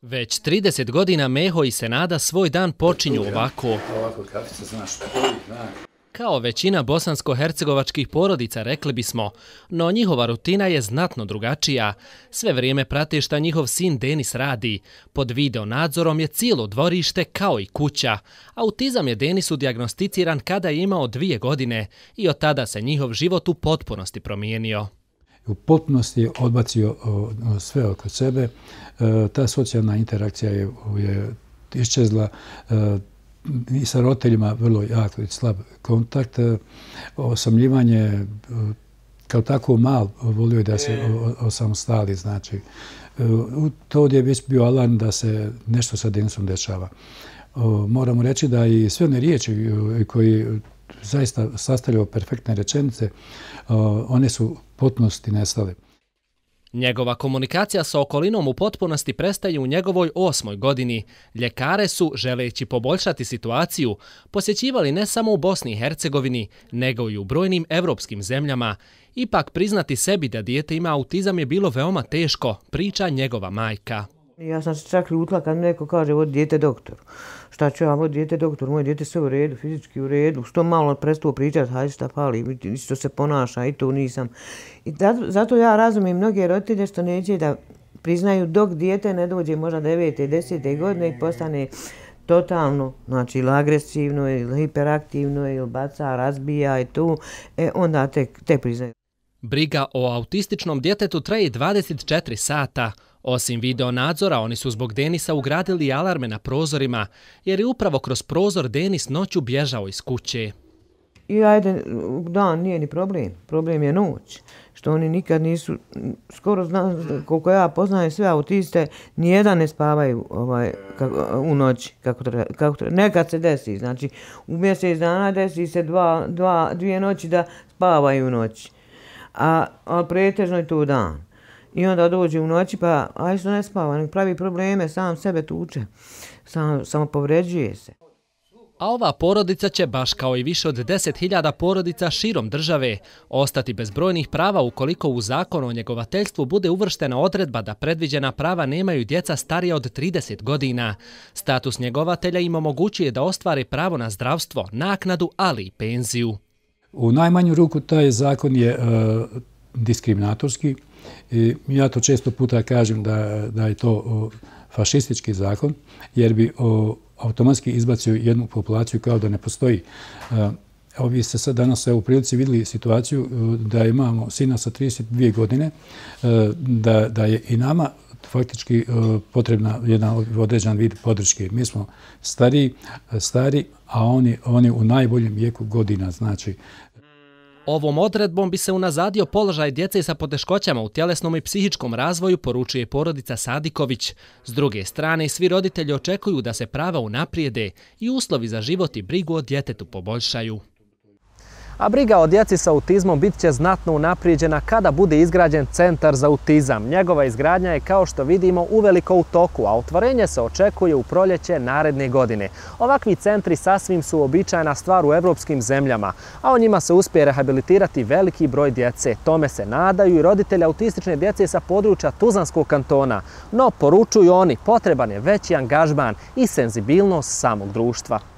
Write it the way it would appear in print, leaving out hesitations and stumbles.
Već 30 godina Meho i Senada svoj dan počinju ovako. Kao većina bosansko-hercegovačkih porodica, rekli bismo, no njihova rutina je znatno drugačija. Sve vrijeme prate šta njihov sin Denis radi. Pod video nadzorom je cijelo dvorište kao i kuća. Autizam je Denisu dijagnosticiran kada je imao 2 godine i od tada se njihov život u potpunosti promijenio. U potpunosti je odbacio sve oko sebe. Ta socijalna interakcija je iščezla, i sa roditeljima vrlo jako slab kontakt. Osamljivanje kao tako mal volio je da se osamostali. Znači, to je već bio alarm da se nešto sa Denisom dešava. Moramo reći da i sve one riječi koji zaista sastavljaju perfektne rečenice, one su u potpunosti nestale. Njegova komunikacija sa okolinom u potpunosti prestaje u njegovoj 8. godini. Ljekare su, želeći poboljšati situaciju, posjećivali ne samo u Bosni i Hercegovini, nego i u brojnim evropskim zemljama. Ipak priznati sebi da dijete ima autizam je bilo veoma teško, priča njegova majka. Ja sam se čak ljutila kad mi neko kaže vodi dijete doktoru. Šta ću ja vodi dijete doktoru, moje dijete sve u redu, fizički u redu. Što malo prestao pričati, hajde šta fali, isto se ponaša i to nisam. I zato ja razumijem mnoge roditelje što neće da priznaju dok dijete ne dođe možda 9. i 10. godine i postane totalno, znači ili agresivno ili hiperaktivno ili baca, razbija i tu, onda te priznaju. Briga o autističnom djetetu traje 24 sata. Osim video nadzora, oni su zbog Denisa ugradili alarme na prozorima, jer je upravo kroz prozor Denis noću bježao iz kuće. I ajde, dan nije ni problem, problem je noć. Što oni nikad nisu, skoro koliko ja poznajem sve autiste, nijedan ne spavaju u noći. Nekad se desi, znači u mjesec dana desi se 2 noći da spavaju u noći. Ali pretežno je to dan. I onda dođe u noći pa aj što ne spava, nek pravi probleme, sam sebe tuče, samo povređuje se. A ova porodica će, baš kao i više od 10.000 porodica širom države, ostati bez brojnih prava ukoliko u zakonu o njegovateljstvu bude uvrštena odredba da predviđena prava nemaju djeca starija od 30 godina. Status njegovatelja im omogućuje da ostvare pravo na zdravstvo, naknadu, ali i penziju. U najmanju ruku taj zakon je diskriminatorski. Ja to često puta kažem da je to fašistički zakon, jer bi automatski izbacio jednu populaciju kao da ne postoji. Vi ste sad danas u prilici vidjeli situaciju da imamo sina sa 32 godine, da je i nama faktički potrebna jedan određen vid podrške. Mi smo stari, a oni u najboljem vijeku godina, znači. Ovom odredbom bi se unazadio položaj djece sa poteškoćama u tjelesnom i psihičkom razvoju, poručuje porodica Sadiković. S druge strane, svi roditelji očekuju da se prava unaprijede i uslovi za život i brigu o djetetu poboljšaju. A briga o djeci sa autizmom bit će znatno unaprijeđena kada bude izgrađen centar za autizam. Njegova izgradnja je, kao što vidimo, uveliko u toku, a otvorenje se očekuje u proljeće naredne godine. Ovakvi centri sasvim su uobičajena stvar u evropskim zemljama, a o njima se uspije rehabilitirati veliki broj djece. Tome se nadaju i roditelji autistične djece sa područja Tuzlanskog kantona. No, poručuju oni, potreban je veći angažman i senzibilnost samog društva.